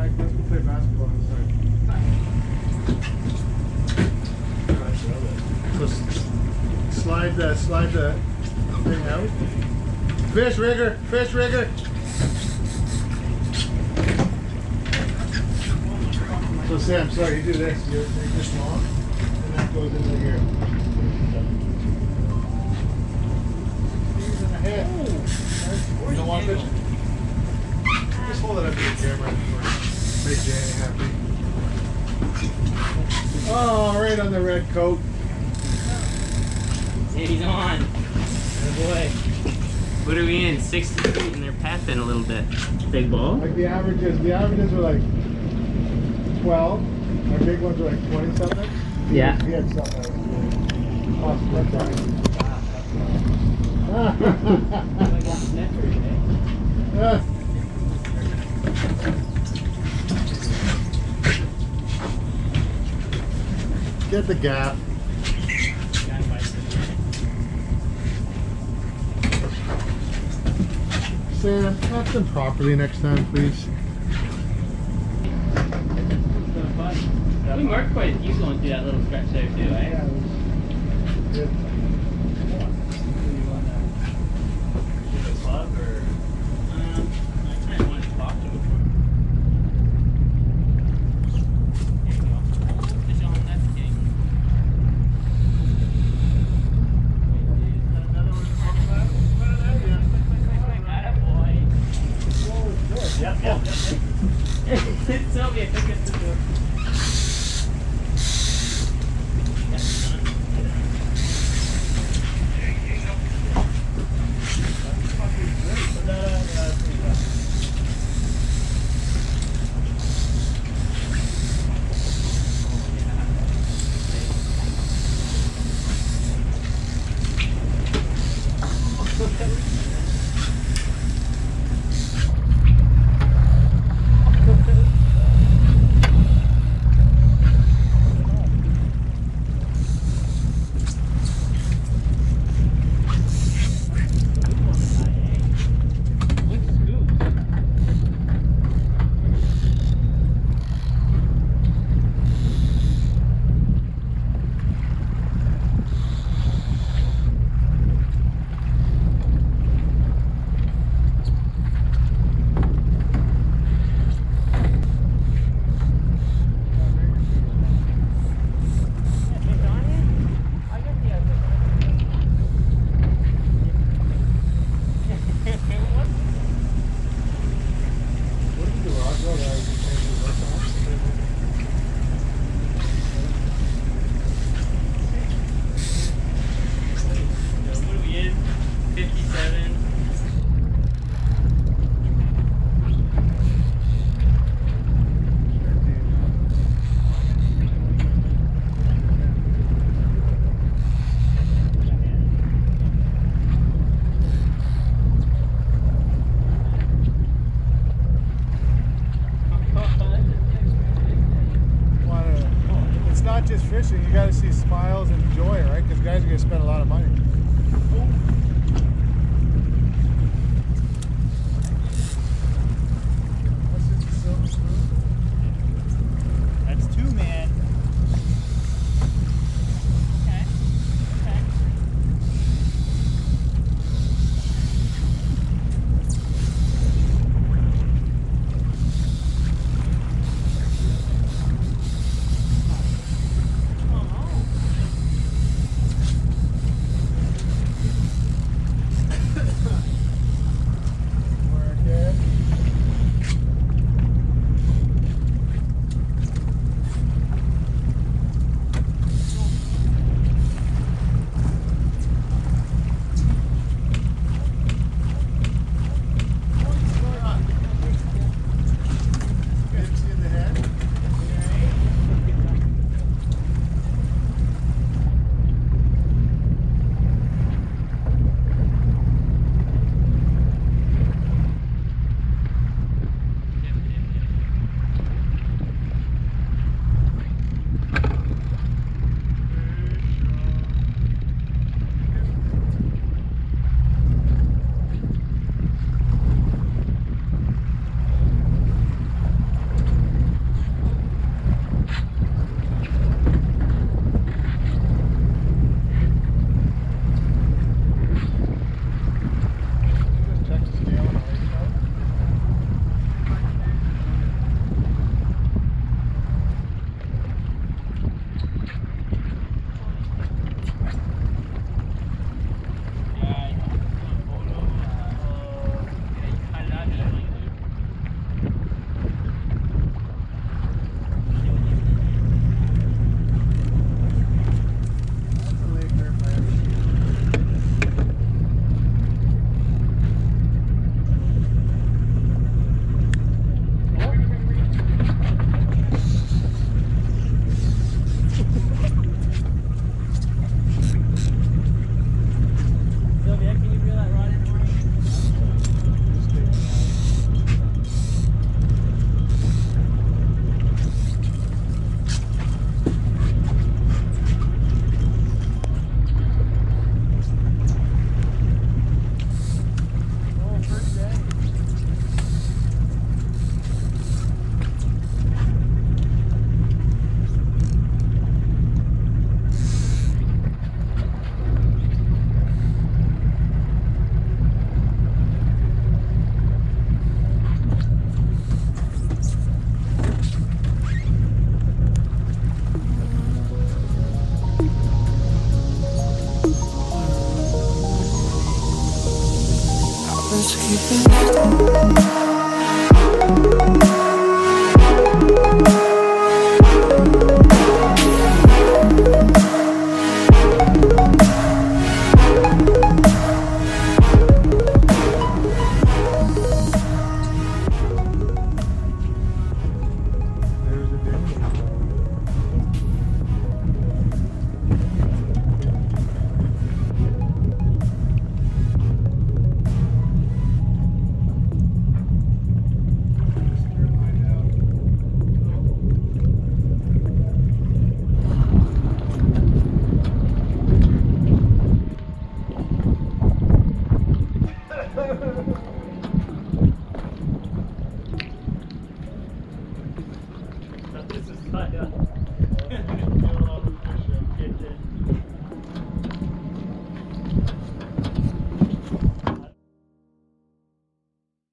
let's go play basketball inside. So slide the thing out. Fish rigger, fish rigger. So Sam, sorry, you do this. You make this long, and that goes into here. He's in the head. You don't want fish? Just hold it up to the camera for make Janny happy. Oh, right on the red coat. Yeah, he's on. Oh boy. What are we in? 60 feet and they're pathing a little bit. Big ball? Like the averages were like 12. Our big ones were like 20 something. Yeah. He had something that was really awesome. Get the gap. Sam, catch them properly next time, please. We marked quite a few going through that little stretch there too, eh? Yeah, it was Club or I kind of want to talk to him. There you go. Fish on, that's the king. Yep. Sylvia, pick us the door. Just fishing, you got to see smiles and joy, right? Because guys are going to spend a lot of money. That's two, man. Okay. Okay. cut up.